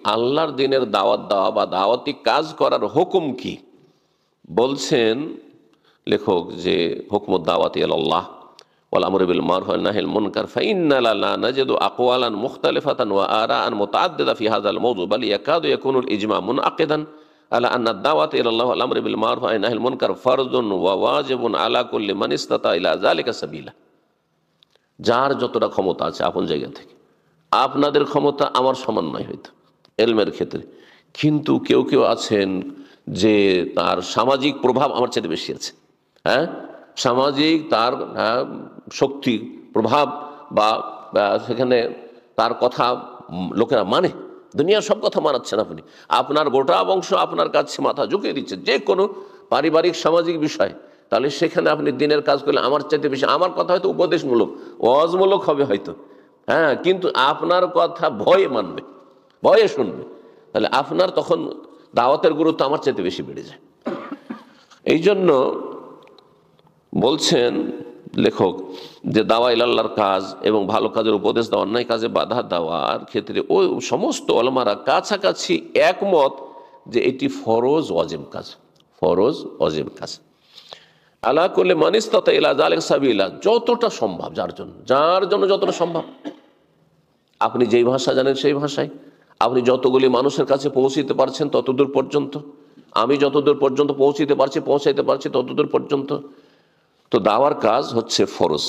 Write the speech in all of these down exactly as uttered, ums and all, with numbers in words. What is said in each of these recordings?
আল্লাহর দিনের দাওয়াত দেওয়া বা দাওয়াতি কাজ করার হুকুম কি? বলছেন লেখক যে হুকমুদ দাওয়াতি ইলাল্লাহ ওয়াল আমরু বিল মারুফ ওয়ান নাহয়িল মুনকার ফাইন্না লা নাজিদু আকওয়ালান মুখতালিফাতান ওয়া আরাআন মুতাআদ্দিদা ফি হাযাল মাওযু বাল ইয়াকাদু ইয়াকুনুল ইজমা মুনআকিদান আলা আন্না দাওয়াতা ইলাল্লাহ ওয়াল আমরু বিল মারুফ ওয়ান নাহয়িল মুনকার ফারদুন ওয়া ওয়াজিবুন আলা কুল্লি মান ইসতাতা ইলা যালিকা সাবিলা। যার যতটা ক্ষমতা আছে আপন জায়গা থেকে, আপনাদের ক্ষমতা আমার সমান নয় হয়তো এলমের ক্ষেত্রে, কিন্তু কেউ কেউ আছেন যে তার সামাজিক প্রভাব আমার চেয়ে বেশি আছে, হ্যাঁ সামাজিক তার হ্যাঁ, শক্তি প্রভাব বা সেখানে তার কথা লোকেরা মানে, দুনিয়ার সব কথা মানাচ্ছেন আপনি, আপনার গোটা বংশ আপনার কাছে মাথা ঝুঁকিয়ে দিচ্ছে যে কোনো পারিবারিক সামাজিক বিষয়, তাহলে সেখানে আপনি দিনের কাজ করলে আমার চাইতে বেশি, আমার কথা হয়তো উপদেশমূলক ওয়াজমূলক হবে হয়তো, হ্যাঁ কিন্তু আপনার কথা ভয়ে মানবে, ভয়ে শুনবে, তাহলে আপনার তখন দাওয়াতের গুরুত্ব আমার চাইতে বেশি বেড়ে যায়। এই জন্য বলছেন লেখক যে দাওয়া ইলাল্লাহর কাজ এবং ভালো কাজের উপদেশ দেওয়া, অন্যায় কাজে বাধা দেওয়ার ক্ষেত্রে ওই সমস্ত ওলামারা কাছাকাছি একমত যে এটি ফরজ ওয়াজিব কাজ, ফরজ ওয়াজিব কাজ। আলা কুল্লি মান ইসতাতা ইলা যালিকা সাবিলা, যতটা সম্ভব যার জন্য, যার জন্য যতটা সম্ভব, আপনি যেই ভাষা জানেন সেই ভাষায়, আপনি যতগুলি মানুষের কাছে পৌঁছিতে পারছেন ততদূর পর্যন্ত, আমি যতদূর পর্যন্ত পৌঁছিতে পারছি পৌঁছাইতে পারছি ততদূর পর্যন্ত, তো দাওয়ার কাজ হচ্ছে ফরজ।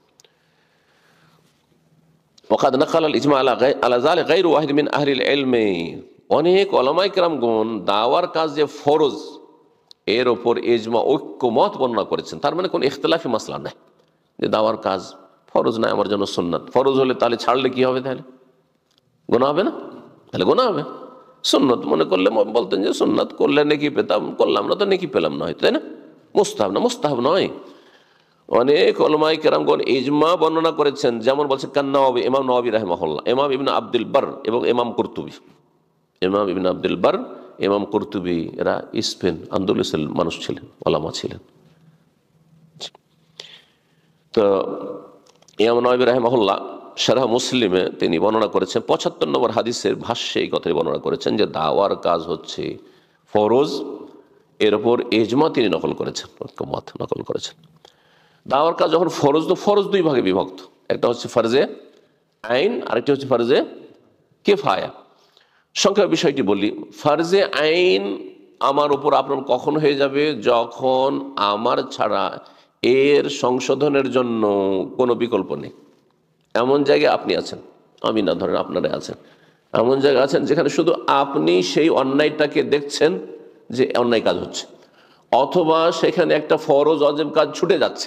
ওয়াকাদ নাকাল আল ইজমা আলা আলা যালিকা গায়রু ওয়াহিদ মিন আহলিল ইলমি, অনেক উলামায়ে কেরামগণ দাওয়ার কাজ যে ফরজ এর ওপর ইজমা ঐক্যমত বর্ণনা করেছেন। তার মানে কোনো ইখতিলাফি মাসলা নাই যে দাওয়ার কাজ ফরজ নাই আমার জন্য সুন্নাত। ফরজ হলে তাহলে ছাড়লে কি হবে, তাহলে গুনাহ হবে না? তাহলে গুনাহ হবে। সুন্নাত মনে করলে বলতেন যে সুন্নাত করলে নেকি পেতাম, করলাম না তো নেকি পেলাম না হয়তো, তাই না? মুস্তাহাব না, মুস্তাহাব নয়। অনেক উলামায়ে কেরামগণ ইজমা বর্ণনা করেছেন, যেমন বলছে কান্নাওয়াবি, ইমাম নওয়াবী রাহিমাহুল্লাহ, ইমাম ইবনে আব্দুল বার এবং ইমাম কুরতুবী, ইমাম ইবনে আব্দুল বার, ইমাম কুরতুবী, এরা স্পেন আন্দোলুসের মানুষ ছিলেন, ওলামা ছিলেন। তো ইমাম নওয়াবী রাহিমাহুল্লাহ শারহ মুসলিমে তিনি বর্ণনা করেছেন, পঁচাত্তর নম্বর হাদিসের ভাষ্যে এই কথাই বর্ণনা করেছেন যে দাওয়ার কাজ হচ্ছে ফরজ, এর ওপর ইজমা তিনি নকল করেছেন, মত নকল করেছেন। দাওয়ার কাজ যখন ফরজ, তো ফরজ দুই ভাগে বিভক্ত, একটা হচ্ছে ফরজে আইন, আরেকটি হচ্ছে ফরজে কিফায়া। সংক্ষেপে বিষয়টি বলি, ফরজে আইন আমার উপর আপনার কখন হয়ে যাবে, যখন আমার ছাড়া এর সংশোধনের জন্য কোনো বিকল্প নেই। এমন জায়গায় আপনি আছেন, আমি না ধরেন আপনারা আছেন, এমন জায়গা আছেন যেখানে শুধু আপনি সেই অন্যায়টাকে দেখছেন যে অন্যায় কাজ হচ্ছে, অথবা সেখানে একটা ফরজ ওয়াজিব কাজ ছুটে যাচ্ছে,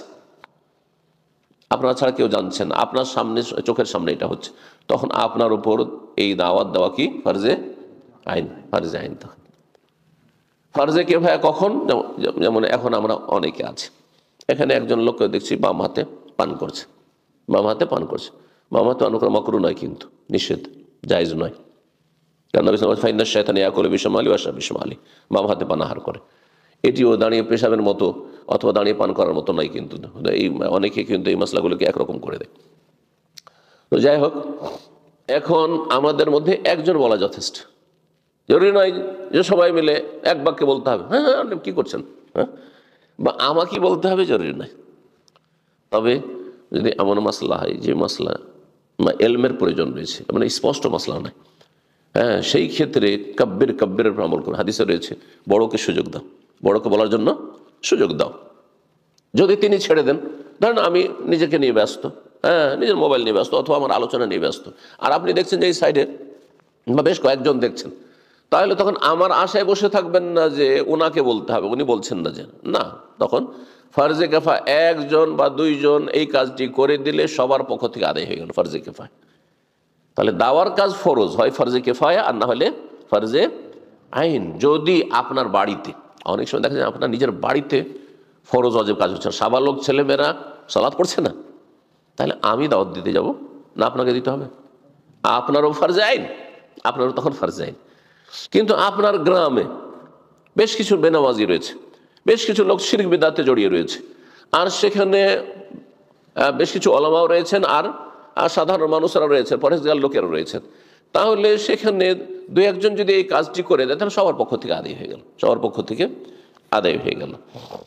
আপনার ছাড়া কেউ জানছেন, আপনার সামনে চোখের সামনে এটা হচ্ছে, তখন আপনার উপর এই দাওয়াত দেওয়া কি ফরজে আইন, ফরজে আইন। তখন ফরজে কিফায়া কখন, যেমন এখন আমরা অনেকে আছি, এখানে একজন লোককে দেখছি বাম হাতে পান করছে, বাম হাতে পান করছে, বাম হাতে পান করা মাকরুহ নয়, কিন্তু নিষেধ, জায়েজ নয়, কারণ নবী সাল্লাল্লাহু আলাইহি ওয়াসাল্লাম ফাইন্না শাইতানা ইয়াকুলু বিশিমালি ওয়া ইয়াশরাবু বিশিমালি, বাম হাতে পান আহার করে। এটিও দাঁড়িয়ে পেশাবের মতো অথবা দাঁড়িয়ে পান করার মতো নয়, কিন্তু এই অনেকে কিন্তু এই মশলাগুলোকে একরকম করে দেয়। তো যাই হোক, এখন আমাদের মধ্যে একজন বলা যথেষ্ট, জরুরি নয় যে সবাই মিলে এক বাক্যে বলতে হবে হ্যাঁ হ্যাঁ আপনি কী করছেন, হ্যাঁ, বা আমাকে বলতে হবে, জরুরি নয়। তবে যদি এমন মাসলা হয় যে মাসলা এলমের প্রয়োজন রয়েছে, মানে স্পষ্ট মাসলা নয়, হ্যাঁ, সেই ক্ষেত্রে কাব্যের কাব্যের আমল করে, হাদিসে রয়েছে বড়কে সুযোগ দাও, বড়কে বলার জন্য সুযোগ দাও। যদি তিনি ছেড়ে দেন, ধরেন আমি নিজেকে নিয়ে ব্যস্ত, হ্যাঁ, নিজের মোবাইল নিয়ে ব্যস্ত অথবা আমার আলোচনা নিয়ে ব্যস্ত, আর আপনি দেখছেন যে এই সাইডে বা বেশ কয়েকজন দেখছেন, তাহলে তখন আমার আশায় বসে থাকবেন না যে ওনাকে বলতে হবে, উনি বলছেন না যে, না, তখন ফরজে কিফায়া একজন বা দুইজন এই কাজটি করে দিলে সবার পক্ষ থেকে আদায় হয়ে গেল ফরজে কিফায়া। তাহলে দাওয়ার কাজ ফরজ হয় ফরজে কিফায়া, আর না হলে ফরজে আইন। যদি আপনার বাড়িতে, অনেক সময় দেখা যায় আপনার নিজের বাড়িতে ফরজ ওয়াজিব কাজ হচ্ছে, সাবালক ছেলেমেয়েরা সালাত পড়ছে না, তাহলে আমি দাওয়াত দিতে যাব না, আপনাকে দিতে হবে? আপনারও ফরজে আইন, আপনারও তখন ফরজে আইন। কিন্তু আপনার গ্রামে বেশ কিছু বেনামাজি রয়েছে, বেশ কিছু লোক শিরক বিদআতে জড়িয়ে রয়েছে, আর সেখানে বেশ কিছু ওলামাও রয়েছেন, আর আর সাধারণ মানুষরা রয়েছেন, পরহেজগার লোকেরা রয়েছেন, তাহলে সেখানে দু একজন যদি এই কাজটি করে দেয় তাহলে সবার পক্ষ থেকে আদায় হয়ে গেল, সবার পক্ষ থেকে আদায় হয়ে গেল।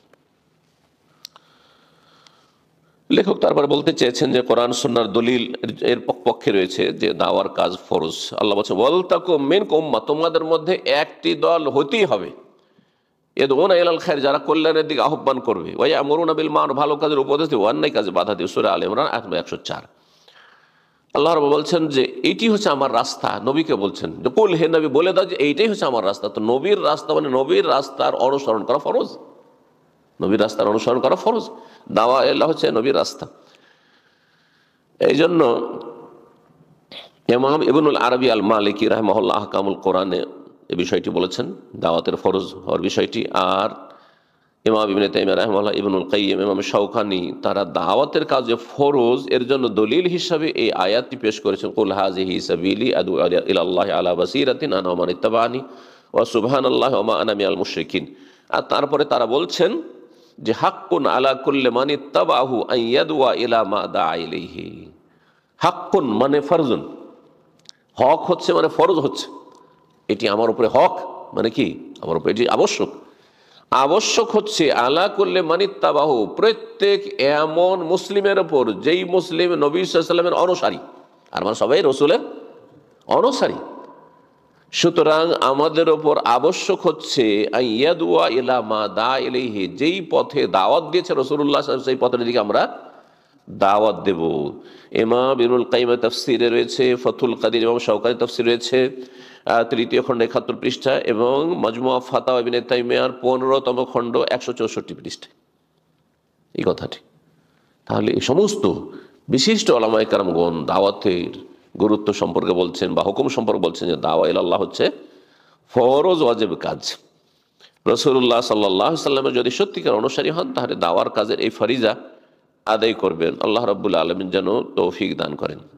লেখক তারপরে বলতে চেয়েছেন যে কোরআন সুন্নাহর দলিল এর পক্ষে রয়েছে যে দাওয়ার কাজ ফরজ। আল্লাহ বলছেন ওয়ালতাকুম মিনকুম উম্মাহ, তোমাদের মধ্যে একটি দল হতেই হবে, ইয়াদউনা ইলাল খায়র, যারা কল্যাণের দিকে আহ্বান করবে, ওয়া ইয়ামুরুনা বিল মারুফ, ভালো কাজের উপদেশ দেবে, অন্যায় কাজে বাধা দেবে। সূরা আলে ইমরান আয়াত একশো চার। আল্লাহ রাব্বুল বলছেন যে এইটি হচ্ছে আমার রাস্তা, নবীকে বলছেন যে কুল, হে নবী বলে দাও যে এইটাই হচ্ছে আমার রাস্তা। তো নবীর রাস্তা মানে নবীর রাস্তার অনুসরণ করা ফরজ, নবীর রাস্তার অনুসরণ করা ফরজ। দাওয়া এলাহ হচ্ছে নবীর রাস্তা। এই জন্য ইমাম ইবনুল আরবি আল মালিকি রাহিমাহুল্লাহ আহকামুল কোরআনে এই বিষয়টি বলেছেন, দাওয়াতের ফরজ হওয়ার বিষয়টি। আর ইমাম ইবনে তাইমিয়া রাহিমাহুল্লাহ, ইবনুল কাইয়িম, ইমাম শাওকানি, তারা দাওয়াতের কাজে ফরজ এর জন্য দলিল হিসাবে এই আয়াতটি পেশ করেছেন, কুল হাযিহি সাবিলি আদউ ইলাল্লাহি আলা বাসীরাতিন আনা ওয়া মান ইত্তাবা'আনি ওয়া সুবহানাল্লাহি ওয়া মা আনা মিনাল মুশরিকিন। আর তারপরে তারা বলছেন যে হাক্কুন আলা কুল্লি মান ইত্তাবাহু আন ইয়াদউয়া ইলা মা দাআ ইলাইহি। হাক্কুন মানে ফরজুন, হক হচ্ছে মানে ফরজ হচ্ছে, এটি আমার উপরে হক মানে কি আমার উপরে এটি আবশ্যক। আবশ্যক হচ্ছে আলা কুল্লি মান ইত্তাবাহু, প্রত্যেক এমন মুসলিমের ওপর যেই মুসলিম নবী সাল্লাল্লাহু আলাইহি ওয়াসাল্লামের অনুসারী, আর মানে সবাই রাসূলের অনুসারী। সুতরাং আমাদের ওপর আবশ্যক হচ্ছে ইয়াদুয়া ইলা মা দা ইলাইহি, যেই পথে দাওয়াত দিয়েছে রাসূলুল্লাহ সাল্লাল্লাহু আলাইহি ওয়াসাল্লাম সেই পথের দিকে আমরা দাওয়াত দেব। ইমাম ইবনুল কাইয়িম তাফসীরে রয়েছে, ফাতুল কাদির ইমাম শাওকানি তাফসীর রয়েছে তৃতীয় খণ্ড একাত্তর পৃষ্ঠা, এবং মাজমুআ ফাতাওয়া ইবনে তাইমিয়ার পনেরোতম খণ্ড একশো চৌষট্টি পৃষ্ঠা এই কথাটি। তাহলে এই সমস্ত বিশিষ্ট উলামায়ে কেরামগণ দাওয়াতের গুরুত্ব সম্পর্কে বলছেন বা হুকুম সম্পর্কে বলছেন যে দাওয়া ইলাল্লাহ হচ্ছে ফরজ ওয়াজিব কাজ। রাসূলুল্লাহ সাল্লাল্লাহু আলাইহি ওয়াসাল্লামের যদি সত্যিকার অনুসারী হন তাহলে দাওয়ার কাজের এই ফরিজা আদায় করবেন। আল্লাহ রাব্বুল আলামিন যেন তৌফিক দান করেন।